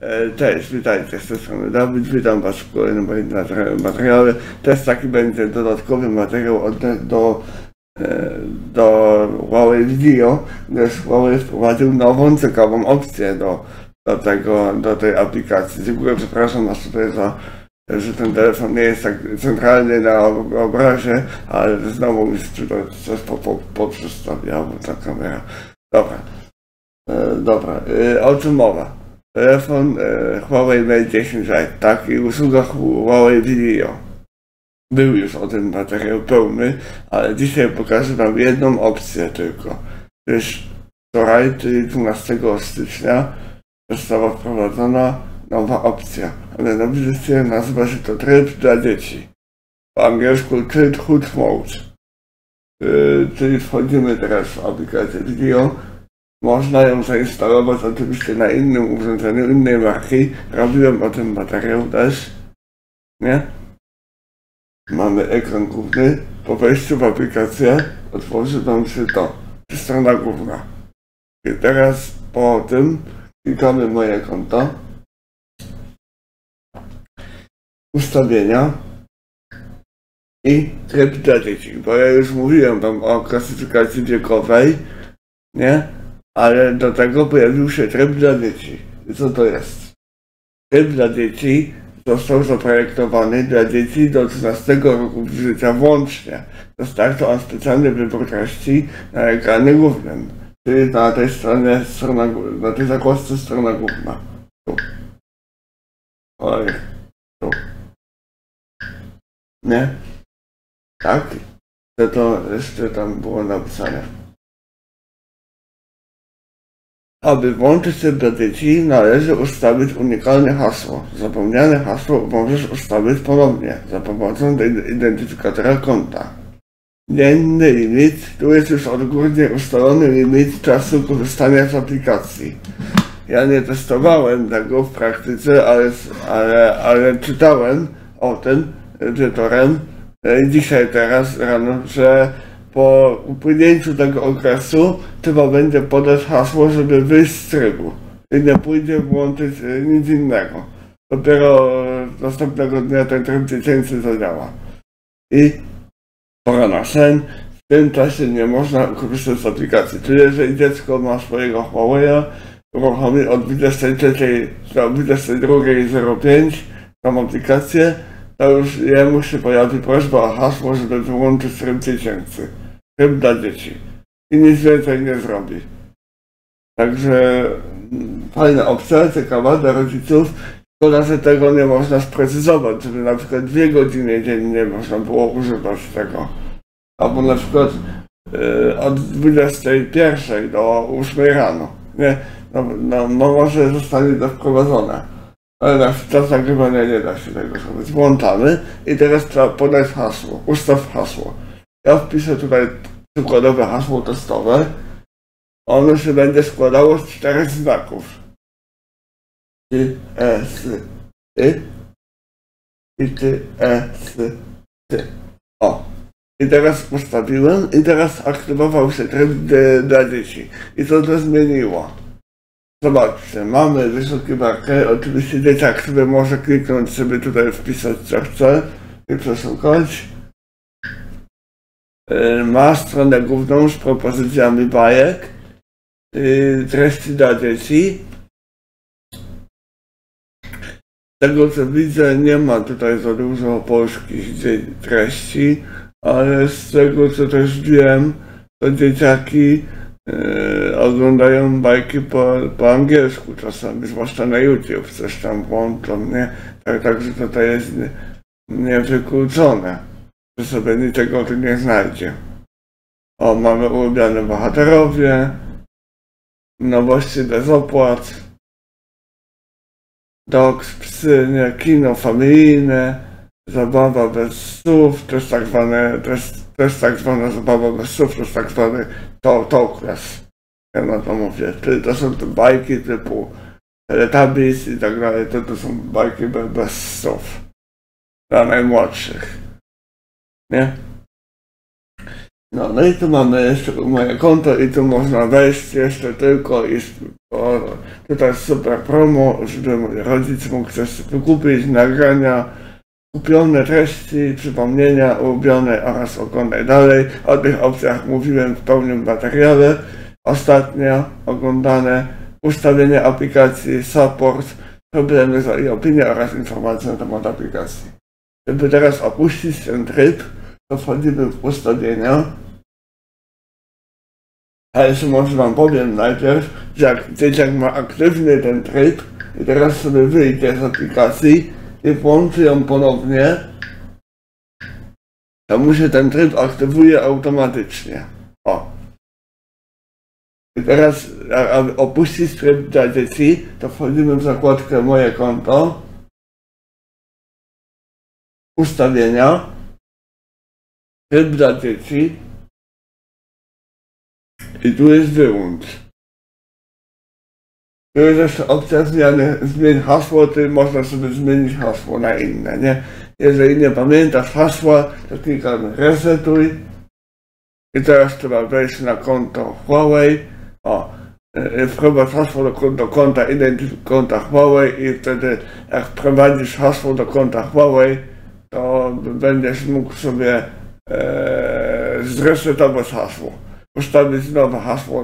Cześć, witajcie, z tej strony Dawid, witam Was w kolejnym moim materiale. Też taki będzie dodatkowy materiał do Huawei Video, gdyż Huawei wprowadził nową, ciekawą opcję do tej aplikacji. Dziękuję, przepraszam Was tutaj że ten telefon nie jest tak centralny na obrazie, ale znowu mi się tutaj coś poprzestawiało ta kamera. Dobra, o czym mowa? Telefon Huawei Mate 10 Lite, tak, i usługa Huawei Video. Był już o tym materiał pełny, ale dzisiaj pokażę Wam jedną opcję tylko. Gdyż wczoraj, czyli 12 stycznia, została wprowadzona nowa opcja. A mianowicie nazywa się to tryb dla dzieci. Po angielsku Childhood Mode. Czyli wchodzimy teraz w aplikację Video. Można ją zainstalować oczywiście na innym urządzeniu, innej marki. Robiłem o tym materiał też. Nie? Mamy ekran główny. Po wejściu w aplikację otworzy nam się to. Strona główna. I teraz po tym klikamy moje konto. Ustawienia. I tryb dla dzieci. Bo ja już mówiłem Wam o klasyfikacji wiekowej. Nie? Ale do tego pojawił się tryb dla dzieci. I co to jest? Tryb dla dzieci został zaprojektowany dla dzieci do 13 roku życia włącznie. Dostarcza on specjalny wybór treści na ekranie głównym. Czyli na tej stronie, na tej zakładce strona główna. Tu. Oj. Tu. Nie? Tak? To jeszcze tam było napisane. Aby włączyć tryb dla dzieci, należy ustawić unikalne hasło. Zapomniane hasło możesz ustawić ponownie za pomocą identyfikatora konta. Dzienny limit. Tu jest już odgórnie ustalony limit czasu korzystania z aplikacji. Ja nie testowałem tego w praktyce, ale czytałem o tym wieczorem dzisiaj teraz rano, że po upłynięciu tego okresu trzeba będzie podać hasło, żeby wyjść z trybu. I nie pójdzie włączyć nic innego. Dopiero następnego dnia ten tryb dziecięcy zadziała. I pora na sen. W tym czasie nie można korzystać z aplikacji. Czyli jeżeli dziecko ma swojego Huawei'a, uruchomi od 23 do 22:05 tą aplikację, to już jemu się pojawi prośba o hasło, żeby wyłączyć tryb dziecięcy. Tryb dla dzieci. I nic więcej nie zrobi. Także fajna opcja, ciekawa dla rodziców. Szkoda, że tego nie można sprecyzować, żeby na przykład 2 godziny dziennie można było używać tego. Albo na przykład od 21 do 8 rano. Nie? No może zostanie to wprowadzone. Ale w czas nagrywania nie da się tego zrobić. Włączamy i teraz trzeba podać hasło. Ustaw hasło. Ja wpiszę tutaj przykładowe hasło testowe. Ono się będzie składało z 4 znaków. I, S, Y. I ty, S, ty. O. I teraz ustawiłem i teraz aktywował się tryb dla dzieci. I co to zmieniło? Zobaczcie, mamy wyszukiwarkę, oczywiście dzieciak sobie może kliknąć, sobie tutaj wpisać co chce i przeszukać. Ma stronę główną z propozycjami bajek, treści dla dzieci. Z tego co widzę, nie ma tutaj za dużo polskich treści, ale z tego co też wiem, to dzieciaki oglądają bajki po angielsku czasami, zwłaszcza na YouTube, coś tam włączą, nie? Także tutaj jest niewykluczone, że sobie niczego tu nie znajdzie. O, mamy ulubione bohaterowie, nowości bez opłat, dogs, psy, nie? Kino familijne, zabawa bez słów, to jest tak zwana zabawa bez słów, to jest tak zwany talkless. Ja na to mówię. Czyli to są te bajki typu Teletubbies i tak dalej, to są bajki bez słów. Dla najmłodszych. Nie? No i tu mamy jeszcze moje konto i tu można wejść jeszcze tylko i tutaj super promo, żeby mój rodzic mógł coś wykupić, nagrania, kupione treści, przypomnienia, ulubione oraz oglądaj dalej. O tych opcjach mówiłem w pełnym materiale. Ostatnio oglądane ustawienie aplikacji, support, problemy i opinie oraz informacje na temat aplikacji. Żeby teraz opuścić ten tryb, to wchodzimy w ustawienia. A jeszcze może wam powiem najpierw, że jak dzieciak ma aktywny ten tryb i teraz sobie wyjdzie z aplikacji i włączy ją ponownie, to mu się ten tryb aktywuje automatycznie. O. I teraz aby opuścić tryb dla dzieci, to wchodzimy w zakładkę moje konto, ustawienia, tryb dla dzieci i tu jest wyłącz. Tu jest jeszcze opcja zmień hasło, można sobie zmienić hasło na inne, nie? Jeżeli nie pamiętasz hasła, to klikamy resetuj i teraz trzeba wejść na konto Huawei. O, wprowadź hasło do konta konta Huawei i wtedy jak wprowadzisz hasło do konta Huawei, to będziesz mógł sobie zresetować hasło. Ustawić nowe hasło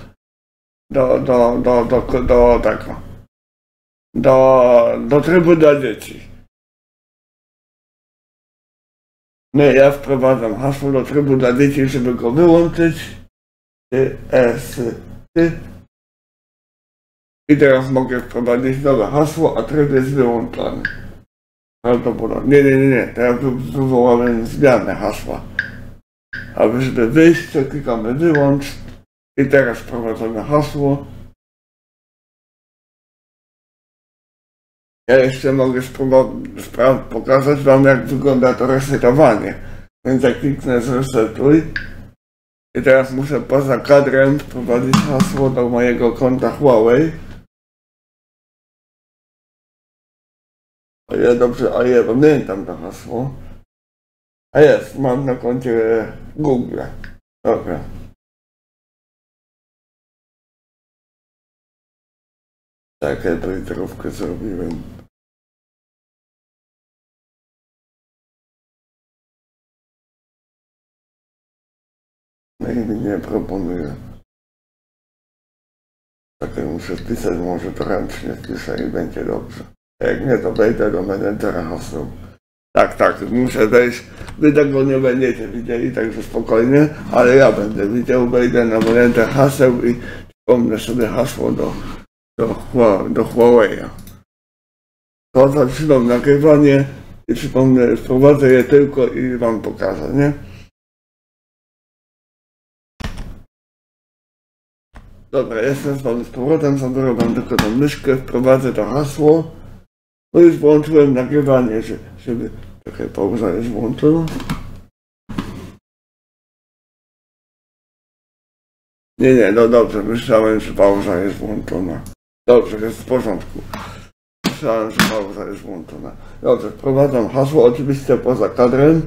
do trybu dla dzieci. No ja wprowadzam hasło do trybu dla dzieci, żeby go wyłączyć. I teraz mogę wprowadzić nowe hasło, a tryb jest wyłączony. Prawdopodobnie. Nie. Teraz wywołałem zmianę hasła. A żeby wyjść, to klikamy wyłącz i teraz wprowadzone hasło. Ja jeszcze mogę pokazać wam, jak wygląda to resetowanie. Więc jak kliknę zresetuj i teraz muszę poza kadrem wprowadzić hasło do mojego konta Huawei. O ja pamiętam to hasło. A jest, mam na koncie Google. Dobra. Taką literówkę zrobiłem. No i mi nie proponuję. Takie muszę wpisać, może to ręcznie wpiszę i będzie dobrze. Jak nie, to wejdę do menedżera haseł. Tak, muszę wejść. Wy tego nie będziecie widzieli, także spokojnie, ale ja będę widział, wejdę na menedżer haseł i przypomnę sobie hasło do Huawei'a. To zaczynam nagrywanie i przypomnę, wprowadzę je tylko i wam pokażę, nie? Dobra, jestem z wami z powrotem, zabiorę wam tylko tą myszkę, wprowadzę to hasło. No już włączyłem nagrywanie, żeby... Czekaj, pauza jest włączona. Nie, no dobrze, myślałem, że pauza jest włączona. Dobrze, jest w porządku. Myślałem, że pauza jest włączona. Dobrze, wprowadzam hasło, oczywiście poza kadrem.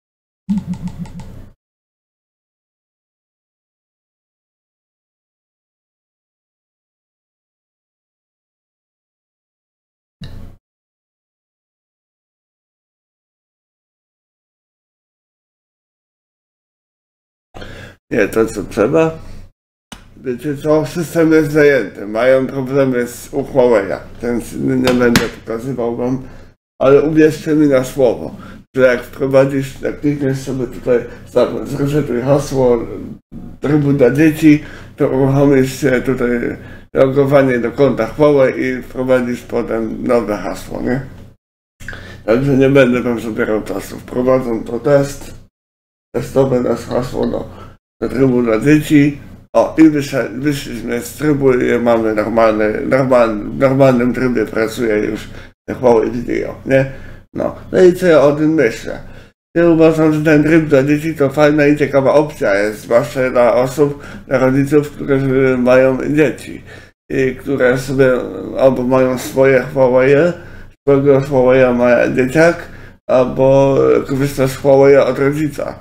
Nie, to co trzeba. Wiecie co, system jest zajęty, mają problemy z Huawei'a, więc nie będę pokazywał wam, ale uwierzcie mi na słowo, że jak wprowadzisz, jak klikniesz sobie tutaj, zresetuj hasło trybu dla dzieci, to uruchomisz się tutaj logowanie do konta Huawei i wprowadzisz potem nowe hasło, nie? Także nie będę wam zabierał czasu, wprowadzam to testowe nasze hasło do trybu dla dzieci. O, i wyszliśmy z trybu i mamy w normalnym trybie pracuje już Huawei Video, nie? No i co ja o tym myślę? Ja uważam, że ten tryb dla dzieci to fajna i ciekawa opcja jest, zwłaszcza dla osób, dla rodziców, którzy mają dzieci i które sobie albo mają swoje Huawei, swojego Huawei'a ma dzieciak, albo korzysta z Huawei'a od rodzica.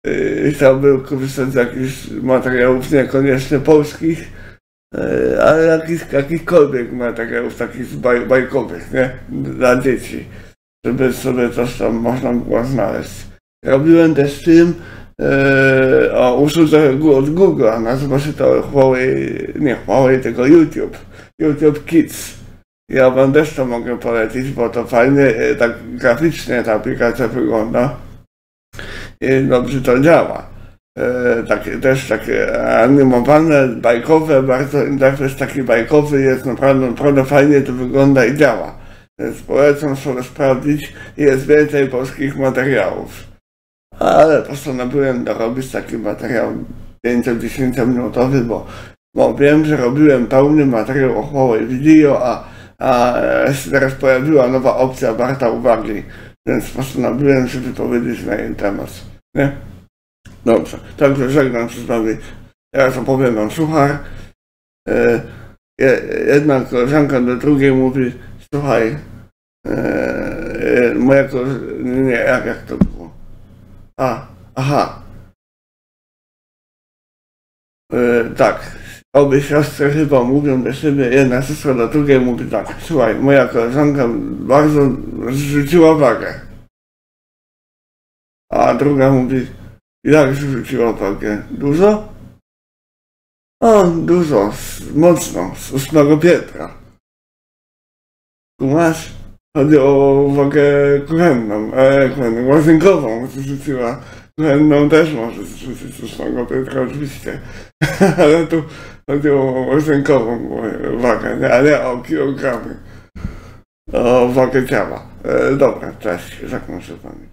chciałby korzystać z jakichś materiałów niekoniecznie polskich, ale jakichkolwiek materiałów takich bajkowych, nie? Dla dzieci, żeby sobie coś tam można było znaleźć. Robiłem też film o usłudze od Google'a, nazywa się to Huawei, tylko YouTube Kids. Ja wam też to mogę polecić, bo to fajnie, tak graficznie ta aplikacja wygląda i dobrze to działa. Też takie animowane, bajkowe, bardzo interfejs taki bajkowy jest, naprawdę fajnie to wygląda i działa. Więc polecam sobie sprawdzić, jest więcej polskich materiałów. Ale postanowiłem dorobić taki materiał 5-10 minutowy, bo wiem, że robiłem pełny materiał o Huawei Video, a teraz pojawiła nowa opcja warta uwagi, więc postanowiłem się wypowiedzieć na jej temat. Nie? Dobrze, także żegnam się z wami. Teraz opowiem wam suchar. Jedna koleżanka do drugiej mówi, słuchaj, moja koleżanka, nie, jak to było? Aha. Tak, obie siostry chyba mówią do siebie, jedna siostra do drugiej mówi tak, słuchaj, moja koleżanka bardzo zrzuciła wagę. A druga mówi, jak zrzuciła wagę? Dużo? O, dużo, mocno, z 8 piętra. Kumasz? Chodzi o wagę kuchenną, łazinkową zrzuciła. Kuchenną też może zrzucić z 8 piętra oczywiście. Ale tu chodzi o łazinkową wagę, a nie o kilogramy. O wagę ciała. Dobra, cześć, żegnam się z wami.